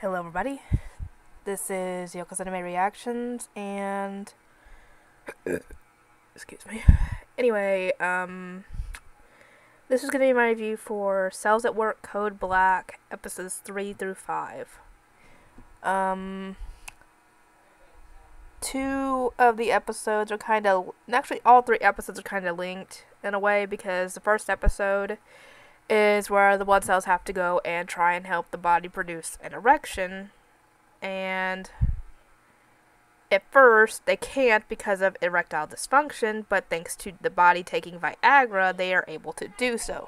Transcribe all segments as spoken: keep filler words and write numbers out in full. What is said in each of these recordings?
Hello everybody, this is Yoko's Anime Reactions, and excuse me. Anyway, um, this is going to be my review for Cells at Work Code Black, episodes three through five. Um, two of the episodes are kind of, actually all three episodes are kind of linked in a way, because the first episode is where the blood cells have to go and try and help the body produce an erection, and at first they can't because of erectile dysfunction, but thanks to the body taking Viagra, they are able to do so.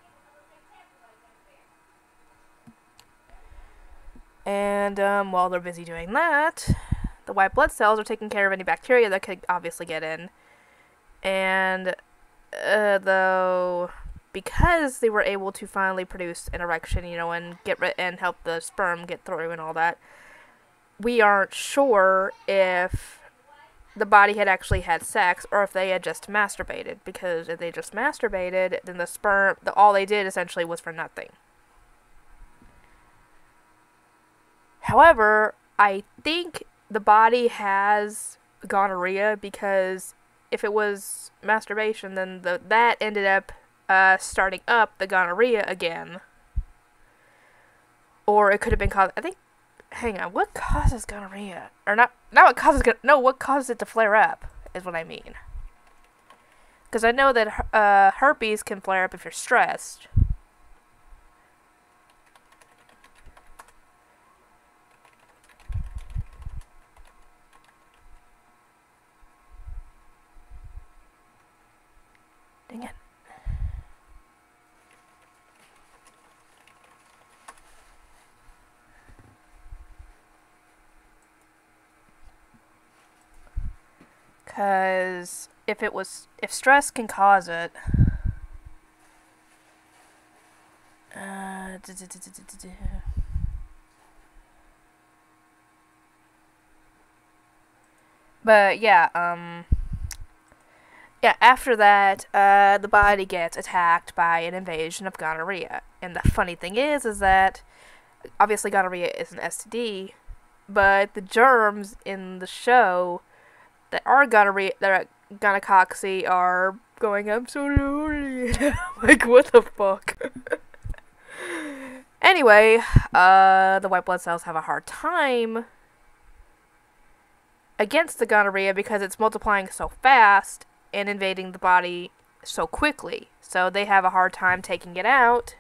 And um, while they're busy doing that, the white blood cells are taking care of any bacteria that could obviously get in, and uh, though because they were able to finally produce an erection, you know, and get rid and help the sperm get through and all that, we aren't sure if the body had actually had sex or if they had just masturbated. Because if they just masturbated, then the sperm, the, all they did essentially was for nothing. However, I think the body has gonorrhea, because if it was masturbation, then the that ended up Uh, starting up the gonorrhea again. Or it could have been caused, I think, hang on, what causes gonorrhea? Or not, not what causes, no, what causes it to flare up, is what I mean. Because I know that uh, herpes can flare up if you're stressed. Dang it. Because if it was, if stress can cause it, uh, but yeah, um, yeah, after that, uh, the body gets attacked by an invasion of gonorrhea. And the funny thing is, is that obviously gonorrhea is an S T D, but the germs in the show that are gonorrhea, that are gonococcus, are going, I'm so lonely. Like, what the fuck? Anyway, uh, the white blood cells have a hard time against the gonorrhea because it's multiplying so fast and invading the body so quickly. So they have a hard time taking it out.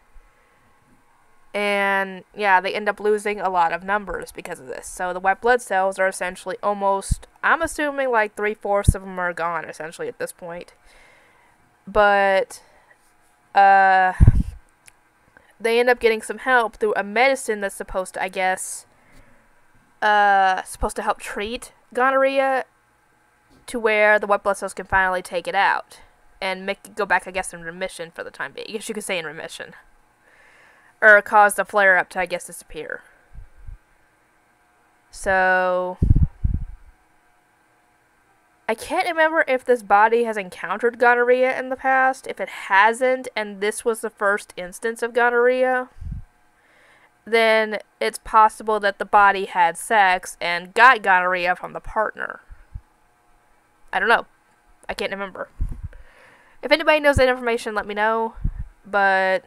And, yeah, they end up losing a lot of numbers because of this. So the white blood cells are essentially almost, I'm assuming like three-fourths of them are gone, essentially, at this point. But, uh, they end up getting some help through a medicine that's supposed to, I guess, uh, supposed to help treat gonorrhea, to where the white blood cells can finally take it out and make it go back, I guess, in remission for the time being. I guess you could say in remission. Or cause the flare-up to, I guess, disappear. So I can't remember if this body has encountered gonorrhea in the past. If it hasn't, and this was the first instance of gonorrhea, then it's possible that the body had sex and got gonorrhea from the partner. I don't know. I can't remember. If anybody knows that information, let me know. But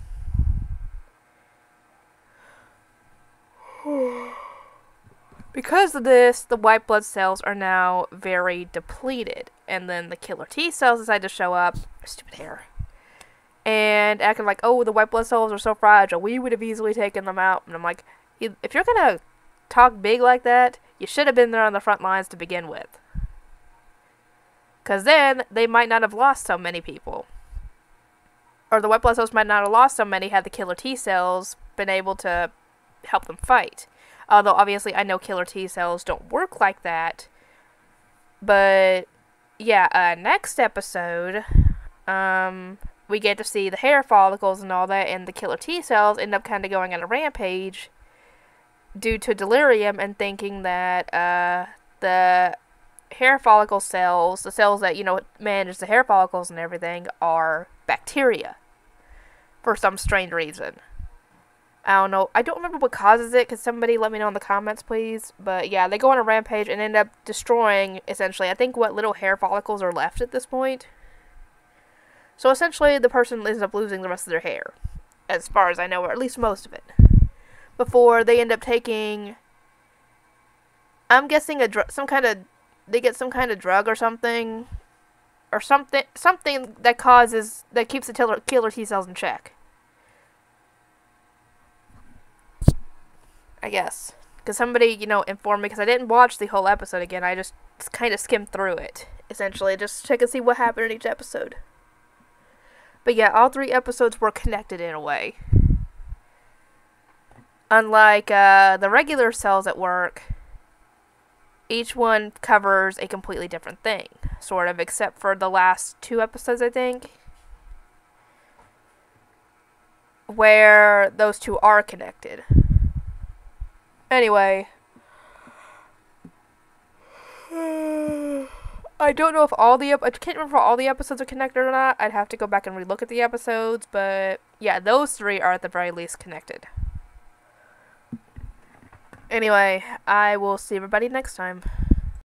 because of this, the white blood cells are now very depleted. And then the killer T cells decide to show up. Stupid hair. And acting like, oh, the white blood cells are so fragile, we would have easily taken them out. And I'm like, if you're going to talk big like that, you should have been there on the front lines to begin with. Because then, they might not have lost so many people. Or the white blood cells might not have lost so many had the killer T cells been able to help them fight. Although, obviously, I know killer T cells don't work like that. But, yeah, uh, next episode, um, we get to see the hair follicles and all that, and the killer T cells end up kind of going on a rampage due to delirium and thinking that, uh, the hair follicle cells, the cells that, you know, manage the hair follicles and everything, are bacteria. For some strange reason. I don't know. I don't remember what causes it. Could somebody let me know in the comments, please? But yeah, they go on a rampage and end up destroying, essentially, I think what little hair follicles are left at this point. So essentially, the person ends up losing the rest of their hair, as far as I know, or at least most of it. Before they end up taking, I'm guessing a dr- some kind of, they get some kind of drug or something, or something, something that causes, that keeps the killer, killer T cells in check. I guess. Because somebody, you know, informed me, because I didn't watch the whole episode again, I just kind of skimmed through it, essentially, just to check and see what happened in each episode. But yeah, all three episodes were connected in a way. Unlike uh, the regular cells at work, each one covers a completely different thing, sort of, except for the last two episodes, I think, where those two are connected. Anyway, I don't know if all the, I can't remember if all the episodes are connected or not. I'd have to go back and relook at the episodes, but yeah, those three are at the very least connected. Anyway, I will see everybody next time.